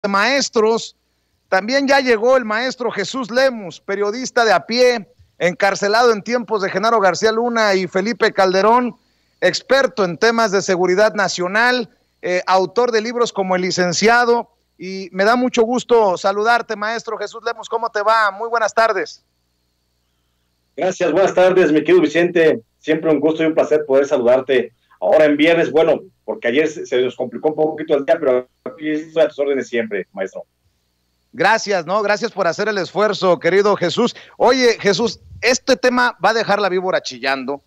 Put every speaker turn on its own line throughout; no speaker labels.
de maestros. También ya llegó el maestro Jesús Lemus, periodista de a pie, encarcelado en tiempos de Genaro García Luna y Felipe Calderón, experto en temas de seguridad nacional, autor de libros como El Licenciado, y me da mucho gusto saludarte, maestro Jesús Lemus. ¿Cómo te va? Muy buenas tardes.
Gracias, buenas tardes, mi querido Vicente. Siempre un gusto y un placer poder saludarte ahora en viernes. Bueno, porque ayer se nos complicó un poquito el día, pero aquí estoy a tus órdenes siempre, maestro.
Gracias, ¿no? Gracias por hacer el esfuerzo, querido Jesús. Oye, Jesús, este tema va a dejar la víbora chillando,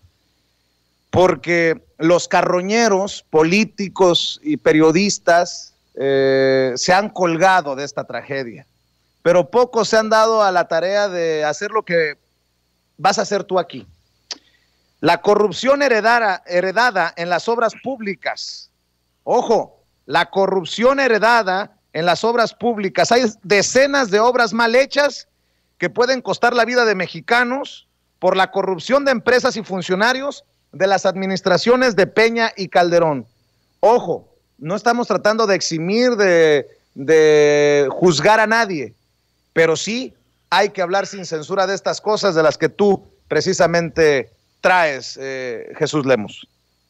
porque los carroñeros, políticos y periodistas se han colgado de esta tragedia, pero pocos se han dado a la tarea de hacer lo que vas a hacer tú aquí. La corrupción heredada en las obras públicas. Ojo, la corrupción heredada en las obras públicas. Hay decenas de obras mal hechas que pueden costar la vida de mexicanos por la corrupción de empresas y funcionarios de las administraciones de Peña y Calderón. Ojo, no estamos tratando de eximir, de juzgar a nadie, pero sí hay que hablar sin censura de estas cosas de las que tú precisamente traes, Jesús Lemus.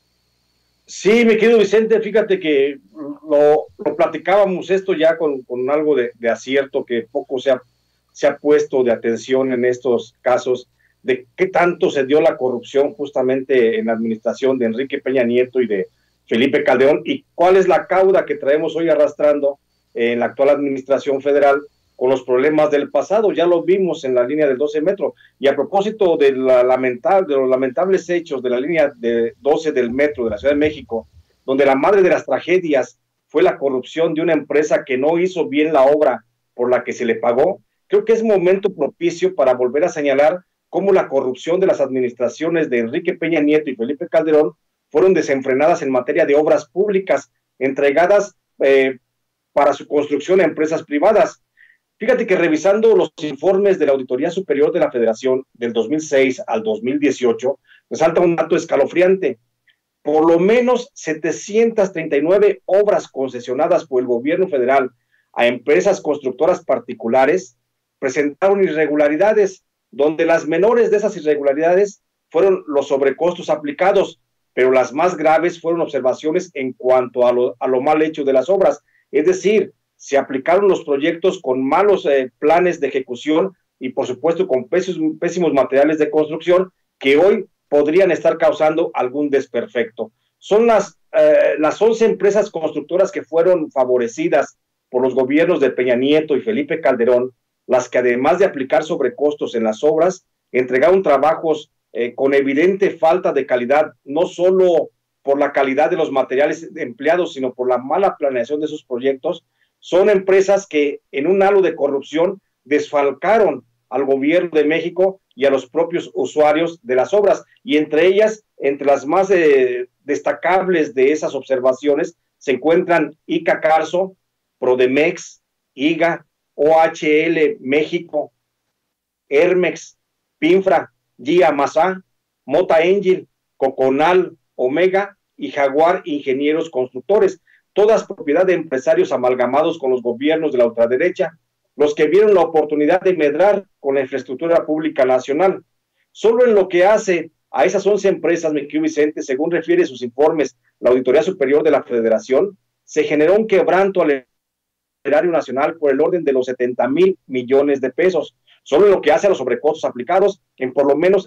Sí, mi querido Vicente, fíjate que lo platicábamos esto ya con algo de acierto, que poco se ha puesto de atención en estos casos, de qué tanto se dio la corrupción justamente en la administración de Enrique Peña Nieto y de Felipe Calderón, y cuál es la cauda que traemos hoy arrastrando en la actual administración federal con los problemas del pasado. Ya lo vimos en la línea del 12 metro. Y a propósito de los lamentables hechos de la línea de 12 del metro de la Ciudad de México, donde la madre de las tragedias fue la corrupción de una empresa que no hizo bien la obra por la que se le pagó, creo que es momento propicio para volver a señalar cómo la corrupción de las administraciones de Enrique Peña Nieto y Felipe Calderón fueron desenfrenadas en materia de obras públicas entregadas para su construcción a empresas privadas. Fíjate que revisando los informes de la Auditoría Superior de la Federación del 2006 al 2018, resalta un dato escalofriante. Por lo menos 739 obras concesionadas por el gobierno federal a empresas constructoras particulares presentaron irregularidades, donde las menores de esas irregularidades fueron los sobrecostos aplicados, pero las más graves fueron observaciones en cuanto a lo mal hecho de las obras. Es decir, se aplicaron los proyectos con malos planes de ejecución y, por supuesto, con pésimos materiales de construcción que hoy podrían estar causando algún desperfecto. Son las 11 empresas constructoras que fueron favorecidas por los gobiernos de Peña Nieto y Felipe Calderón, las que, además de aplicar sobrecostos en las obras, entregaron trabajos con evidente falta de calidad, no solo por la calidad de los materiales empleados, sino por la mala planeación de sus proyectos. Son empresas que, en un halo de corrupción, desfalcaron al gobierno de México y a los propios usuarios de las obras. Y entre ellas, entre las más destacables de esas observaciones, se encuentran ICA Carso, Prodemex, IGA, OHL México, Hermex, Pinfra, GIA Mazá, Mota Engil, Coconal, Omega y Jaguar Ingenieros Constructores, todas propiedad de empresarios amalgamados con los gobiernos de la ultraderecha, los que vieron la oportunidad de medrar con la infraestructura pública nacional. Solo en lo que hace a esas 11 empresas, mi querido Vicente, según refiere sus informes la Auditoría Superior de la Federación, se generó un quebranto al erario nacional por el orden de los 70,000 millones de pesos. Solo en lo que hace a los sobrecostos aplicados en por lo menos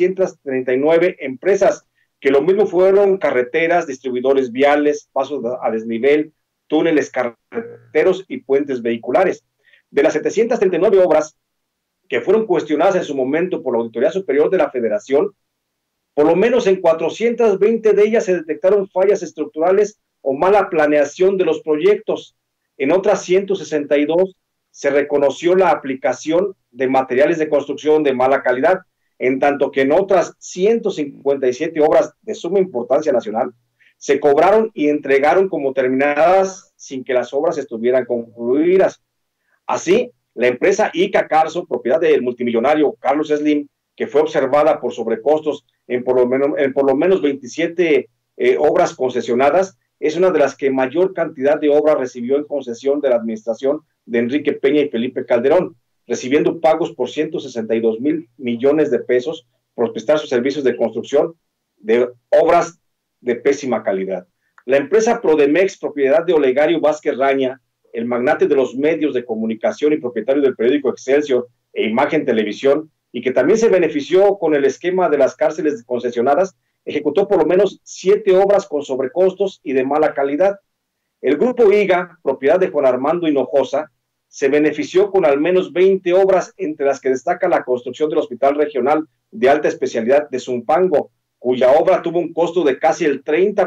739 empresas, que lo mismo fueron carreteras, distribuidores viales, pasos a desnivel, túneles carreteros y puentes vehiculares. De las 739 obras que fueron cuestionadas en su momento por la Auditoría Superior de la Federación, por lo menos en 420 de ellas se detectaron fallas estructurales o mala planeación de los proyectos. En otras 162 se reconoció la aplicación de materiales de construcción de mala calidad, en tanto que en otras 157 obras de suma importancia nacional se cobraron y entregaron como terminadas sin que las obras estuvieran concluidas. Así, la empresa ICA Carso, propiedad del multimillonario Carlos Slim, que fue observada por sobrecostos en por lo menos 27 obras concesionadas, es una de las que mayor cantidad de obras recibió en concesión de la administración de Enrique Peña y Felipe Calderón, recibiendo pagos por 162 mil millones de pesos por prestar sus servicios de construcción de obras de pésima calidad. La empresa Prodemex, propiedad de Olegario Vázquez Raña, el magnate de los medios de comunicación y propietario del periódico Excelsior e Imagen Televisión, y que también se benefició con el esquema de las cárceles concesionadas, ejecutó por lo menos 7 obras con sobrecostos y de mala calidad. El grupo IGA, propiedad de Juan Armando Hinojosa, se benefició con al menos 20 obras, entre las que destaca la construcción del Hospital Regional de Alta Especialidad de Zumpango, cuya obra tuvo un costo de casi el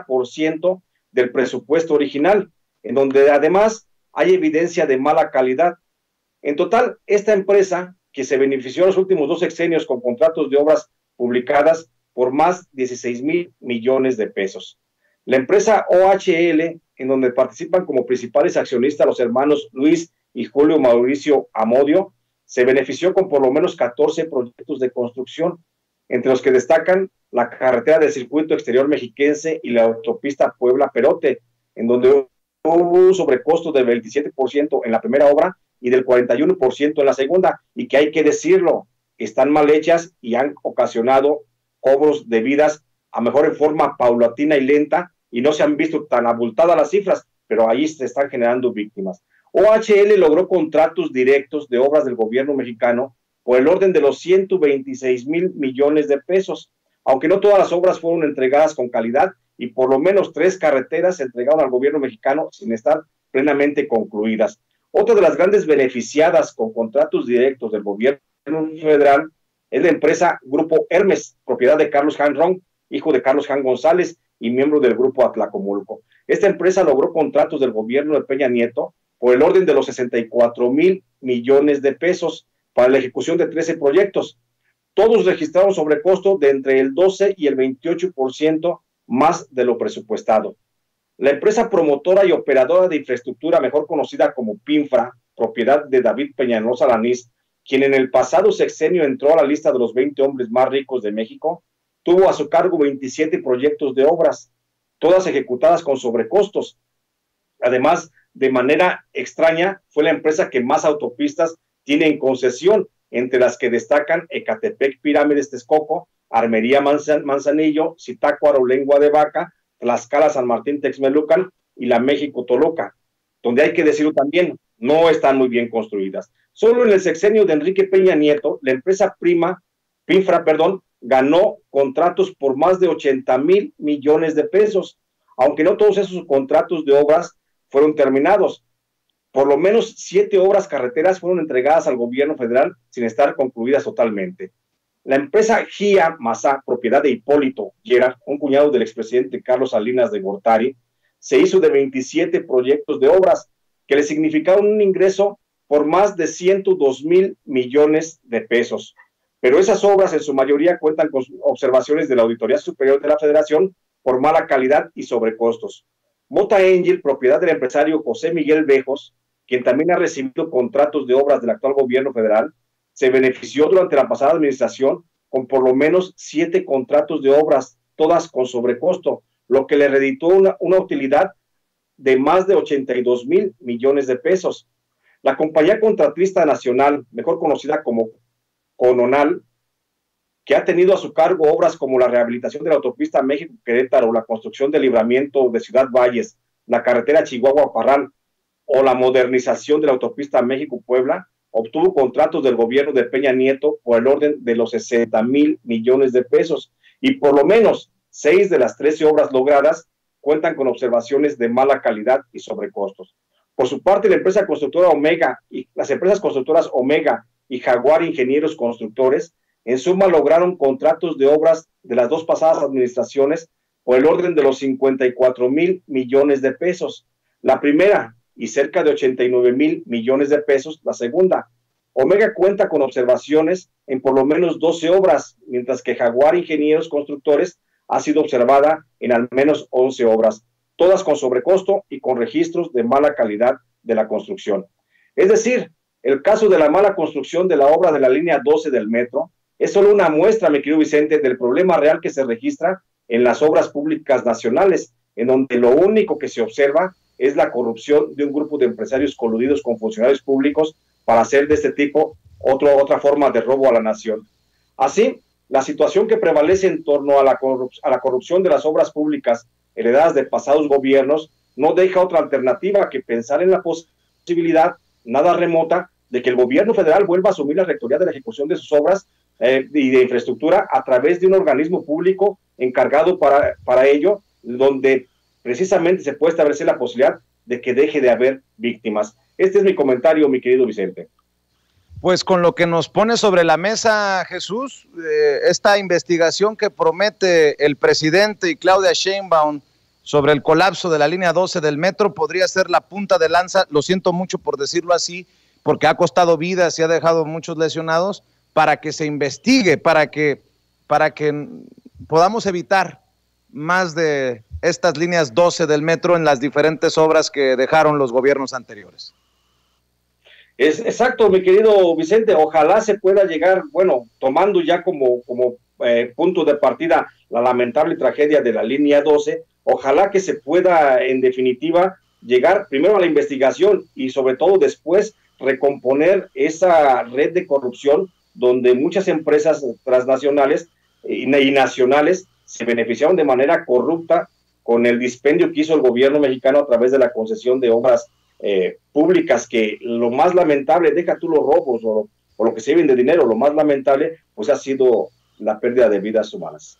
30% del presupuesto original, en donde además hay evidencia de mala calidad. En total, esta empresa, que se benefició en los últimos 2 sexenios con contratos de obras publicadas por más de 16 mil millones de pesos. La empresa OHL, en donde participan como principales accionistas los hermanos Luis y Julio Mauricio Amodio, se benefició con por lo menos 14 proyectos de construcción, entre los que destacan la carretera del circuito exterior mexiquense y la autopista Puebla-Perote, en donde hubo un sobrecosto del 27% en la primera obra y del 41% en la segunda, y que hay que decirlo, están mal hechas y han ocasionado cobros debidas, a mejor en forma paulatina y lenta, y no se han visto tan abultadas las cifras, pero ahí se están generando víctimas. OHL logró contratos directos de obras del gobierno mexicano por el orden de los 126 mil millones de pesos, aunque no todas las obras fueron entregadas con calidad, y por lo menos 3 carreteras se entregaron al gobierno mexicano sin estar plenamente concluidas. Otra de las grandes beneficiadas con contratos directos del gobierno federal es la empresa Grupo Hermes, propiedad de Carlos Jan Ron, hijo de Carlos Jan González y miembro del Grupo Atlacomulco. Esta empresa logró contratos del gobierno de Peña Nieto por el orden de los 64 mil millones de pesos para la ejecución de 13 proyectos. Todos registraron sobrecosto de entre el 12 y el 28% más de lo presupuestado. La empresa promotora y operadora de infraestructura, mejor conocida como PINFRA, propiedad de David Peñalosa Lanís, quien en el pasado sexenio entró a la lista de los 20 hombres más ricos de México, tuvo a su cargo 27 proyectos de obras, todas ejecutadas con sobrecostos. Además, de manera extraña, fue la empresa que más autopistas tiene en concesión, entre las que destacan Ecatepec Pirámides Texcoco, Armería Manzanillo, Zitácuaro Lengua de Vaca, Tlaxcala San Martín Texmelucan y la México Toluca, donde hay que decirlo también, no están muy bien construidas. Solo en el sexenio de Enrique Peña Nieto, la empresa PINFRA, ganó contratos por más de 80 mil millones de pesos, aunque no todos esos contratos de obras fueron terminados. Por lo menos 7 obras carreteras fueron entregadas al gobierno federal sin estar concluidas totalmente. La empresa GIA Mazá, propiedad de Hipólito Llera, un cuñado del expresidente Carlos Salinas de Gortari, se hizo de 27 proyectos de obras que le significaron un ingreso por más de 102 mil millones de pesos. Pero esas obras en su mayoría cuentan con observaciones de la Auditoría Superior de la Federación por mala calidad y sobrecostos. Mota Angel, propiedad del empresario José Miguel Bejos, quien también ha recibido contratos de obras del actual gobierno federal, se benefició durante la pasada administración con por lo menos 7 contratos de obras, todas con sobrecosto, lo que le reditó una utilidad de más de 82 mil millones de pesos. La compañía contratista nacional, mejor conocida como Cononal, que ha tenido a su cargo obras como la rehabilitación de la autopista México-Querétaro, la construcción del libramiento de Ciudad Valles, la carretera Chihuahua-Parral o la modernización de la autopista México-Puebla, obtuvo contratos del gobierno de Peña Nieto por el orden de los 60 mil millones de pesos, y por lo menos 6 de las 13 obras logradas cuentan con observaciones de mala calidad y sobrecostos. Por su parte, la empresa constructora Omega y las empresas constructoras Omega y Jaguar Ingenieros Constructores, en suma lograron contratos de obras de las 2 pasadas administraciones por el orden de los 54 mil millones de pesos. La primera, y cerca de 89 mil millones de pesos, la segunda. Omega cuenta con observaciones en por lo menos 12 obras, mientras que Jaguar Ingenieros Constructores ha sido observada en al menos 11 obras, todas con sobrecosto y con registros de mala calidad de la construcción. Es decir, el caso de la mala construcción de la obra de la línea 12 del metro es solo una muestra, mi querido Vicente, del problema real que se registra en las obras públicas nacionales, en donde lo único que se observa es la corrupción de un grupo de empresarios coludidos con funcionarios públicos para hacer de este tipo otra forma de robo a la nación. Así, la situación que prevalece en torno a la corrupción de las obras públicas heredadas de pasados gobiernos no deja otra alternativa que pensar en la posibilidad nada remota de que el gobierno federal vuelva a asumir la rectoría de la ejecución de sus obras y de infraestructura a través de un organismo público encargado para ello, donde precisamente se puede establecer la posibilidad de que deje de haber víctimas. Este es mi comentario, mi querido Vicente.
Pues con lo que nos pone sobre la mesa, Jesús, esta investigación que promete el presidente y Claudia Sheinbaum sobre el colapso de la línea 12 del metro podría ser la punta de lanza, lo siento mucho por decirlo así, porque ha costado vidas y ha dejado muchos lesionados, para que se investigue, para que podamos evitar más de estas líneas 12 del metro en las diferentes obras que dejaron los gobiernos anteriores.
Es exacto, mi querido Vicente, ojalá se pueda llegar, bueno, tomando ya como punto de partida la lamentable tragedia de la línea 12, ojalá que se pueda en definitiva llegar primero a la investigación y sobre todo después recomponer esa red de corrupción donde muchas empresas transnacionales y nacionales se beneficiaron de manera corrupta con el dispendio que hizo el gobierno mexicano a través de la concesión de obras públicas, que lo más lamentable, deja tú los robos o lo que se lleven de dinero, lo más lamentable pues ha sido la pérdida de vidas humanas.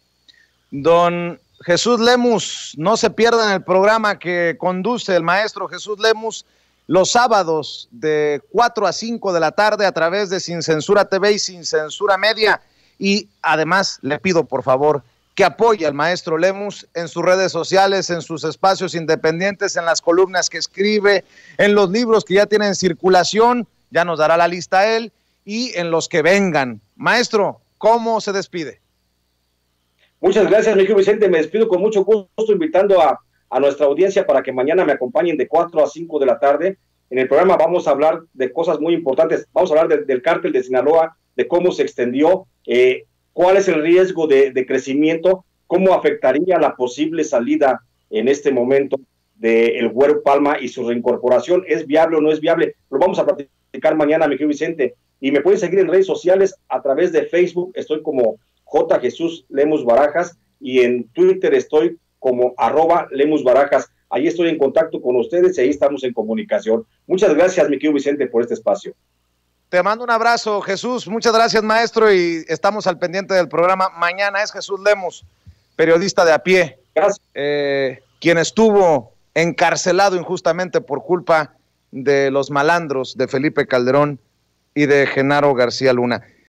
Don Jesús Lemus, no se pierdan el programa que conduce el maestro Jesús Lemus los sábados de 4 a 5 de la tarde a través de Sin Censura TV y Sin Censura Media, y además le pido por favor que apoye al maestro Lemus en sus redes sociales, en sus espacios independientes, en las columnas que escribe, en los libros que ya tienen circulación, ya nos dará la lista él, y en los que vengan. Maestro, ¿cómo se despide?
Muchas gracias, mi querido Vicente, me despido con mucho gusto invitando a nuestra audiencia para que mañana me acompañen de 4 a 5 de la tarde. En el programa vamos a hablar de cosas muy importantes, vamos a hablar del cártel de Sinaloa, de cómo se extendió, cuál es el riesgo de crecimiento, cómo afectaría la posible salida en este momento del Güero Palma y su reincorporación, ¿es viable o no es viable? Lo vamos a platicar mañana, mi querido Vicente, y me pueden seguir en redes sociales a través de Facebook, estoy como J. Jesús Lemus Barajas, y en Twitter estoy como @Lemus Barajas. Ahí estoy en contacto con ustedes y ahí estamos en comunicación. Muchas gracias, mi querido Vicente, por este espacio.
Te mando un abrazo, Jesús. Muchas gracias, maestro, y estamos al pendiente del programa. Mañana es Jesús Lemus, periodista de a pie, quien estuvo encarcelado injustamente por culpa de los malandros de Felipe Calderón y de Genaro García Luna.